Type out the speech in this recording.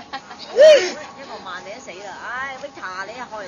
1個萬你都死啦！唉，Victor 你又害